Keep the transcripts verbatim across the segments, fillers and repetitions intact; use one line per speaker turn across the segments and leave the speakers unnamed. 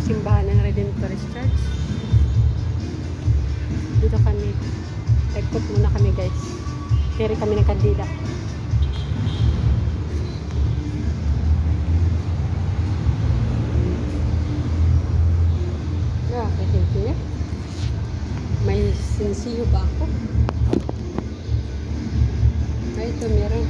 yung simbahan ng Redemptorist Church. Dito kami. Ikot muna kami guys. Tiri kami ng kandila. Ah, kahit may sinsiyo ba ako? Ay, ito meron.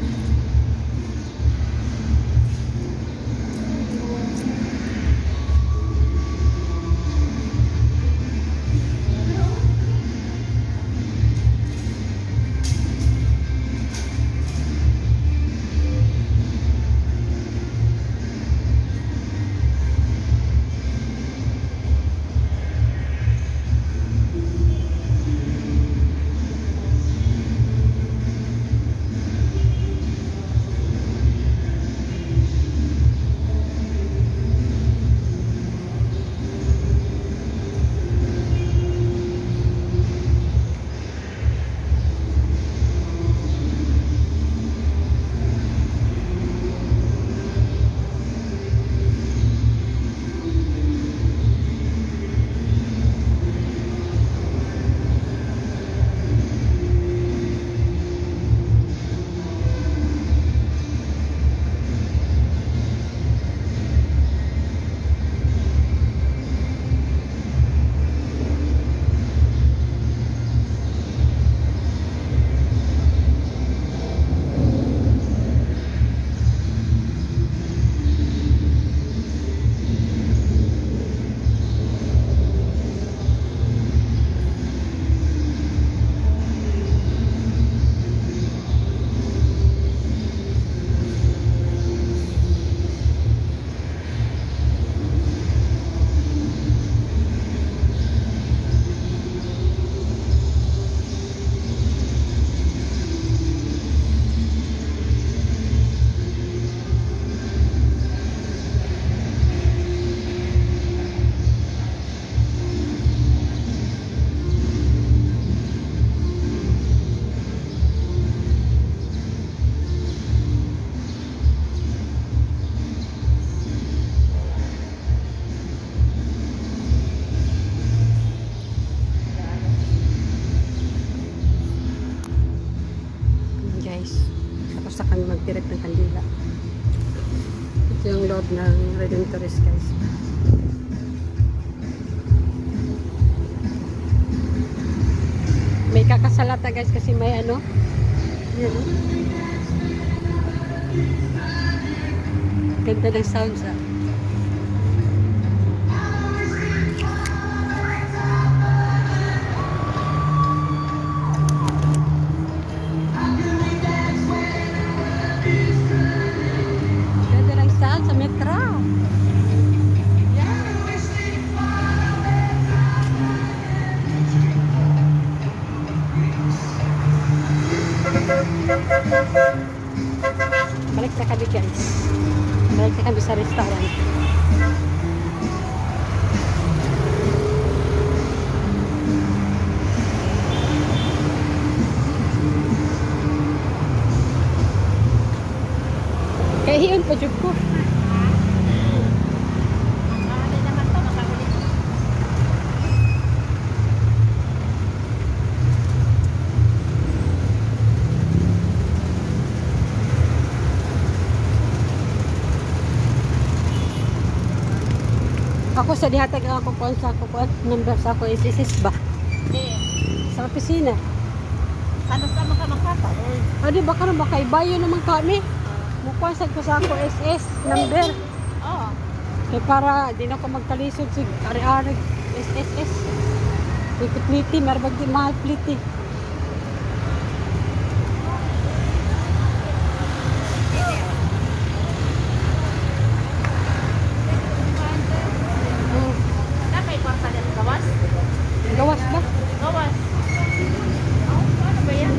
Tapos na kami magtirik ng kandila. Ito yung loob ng Redemptorist guys. May kakasalata guys kasi may ano. Yan, oh. Ganda ng sounds ah. Sa metro. Yeah. Balik na kami guys. Balik na kami sa restaurant. Kaya hiyon pa dyan ko. Ako sa dihatag ako po sa ako po number sa ako is is ba?
Eh,
sa opisina.
ano sa mga makata?
Ah, di ba karon baka ibayo naman kami? Mukuha sa ko sa ako S S number.
Oo.
Kaya para di na ko magkalisod sig ari-ari S S S. Pliti, marbag di mahal pliti. Gawas ba?
Gawas. Oh, ano ba yan?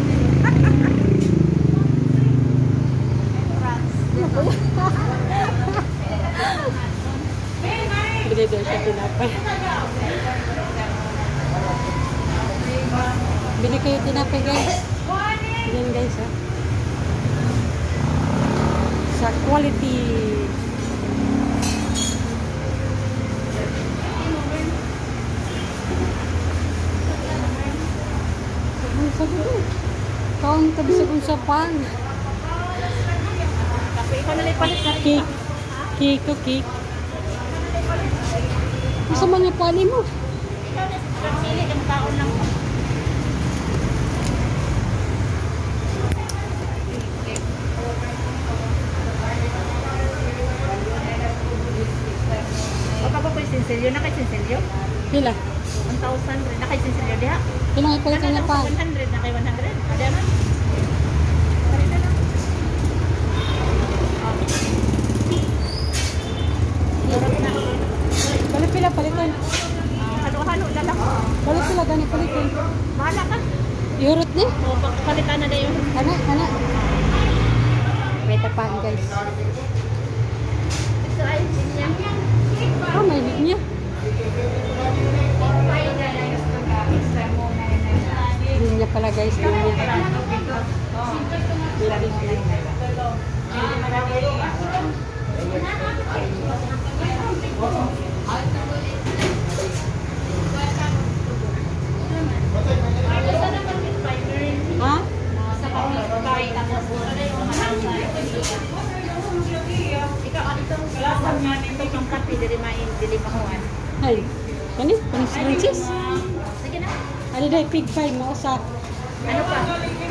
France.
Bili daw siya tinapay. Bili kayo tinapay guys. Yan guys ha. Sa quality. Ang tabisag usapan.
Kape, ikaw na lang palit na rin.
Cake. Cake to cake. Isa man yung pani mo.
Ikaw na, pili yung taon lang. O pa po yung sinsilyo, na kay sinsilyo?
Pila?
one thousand, na kay sinsilyo diha?
Pila nga ipalit niya pa?
one hundred, na kay one hundred. Ada man? Pari na lang.
Balik pila palitan.
Ah, halo-halo na lang.
Balik pila gani palitan.
Bahala ka.
Iurot ni?
O, palitan na na yun.
Kana, kana. May tapaan guys.
Ito ay sinya.
Ah, may niya. Linya pala guys, linya. Ha?
Ikaw, ano itong lasang nga nito yung kape, dili main, dili makuhan.
Ay, kani? Kani Francis?
Sige na.
Ano dahi pig pie mo sa
Ano pa?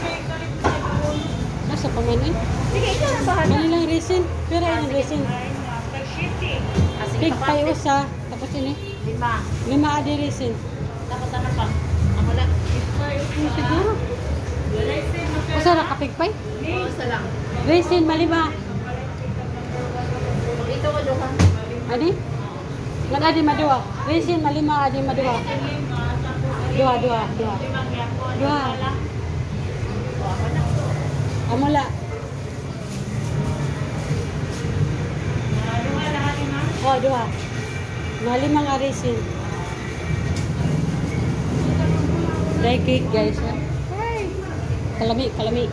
nasa pamanin?
Sige, ikaw na bahala.
Kani lang resin. Pero ay ang resin.
Ah, sige,
Pig
kapate.
pie usa. Tapos ini.
Lima.
Lima adi resin.
Tapos ano pa? Ako lang.
Ano siguro? Usa ra ka pig pie?
Isa lang.
Resin malima.
Ito ko doon.
Adi? Ngan adi madua. Resin malima adi madua. Dua, dua, dua. Dua. Amula. Oh, dua. Malima nga resin. Dry cake guys. Ha? Kalami, kalami.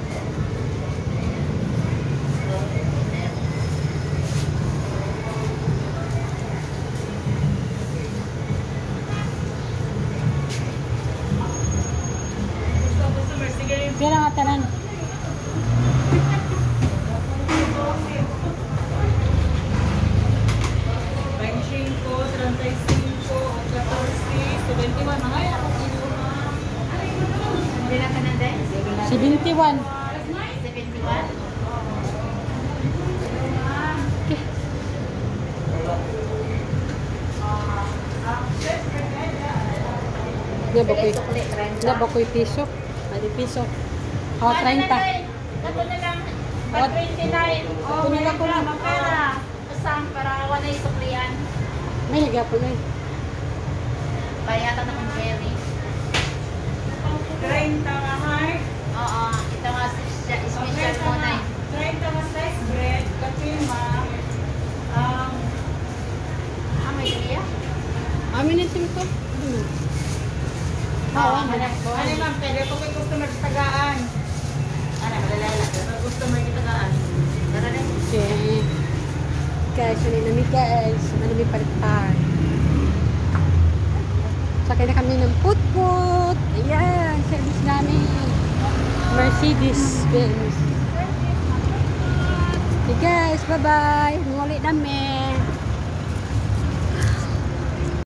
Pira nga tanan.
veinticinco, treinta y cinco, catorce, veintiuno. Ay, ako
Hindi na ka na din?
seventy-one.
seventy-one.
Nga ba ko'y,
Sukli, trenta.
nga ba ko'y piso? Adi piso. Oh,
Ano
thirty.
na lang? Ito na lang.
What?
twenty-nine. Oh,
Kunin
may
ako na.
pera, pera. Usang para wala yung suklian.
May nagapon na eh.
Bayatan na kong berry.
treinta nga heart,
Oo, ito nga special, special mo na eh.
treinta nga slice bread, kapilma, um,
Ah, may liya?
Amin na sim ko. Ano?
Oo,
ano?
ano ma'am, pwede po may customer sa tagaan.
Ano, malalala.
May customer sa tagaan.
Tara na.
Okay. Guys, ano nami guys. Ano nami palitan. Sakay na kami ng put-put. Ayan, service namin. Mercedes Benz. Okay guys, bye-bye. Ngulit namin.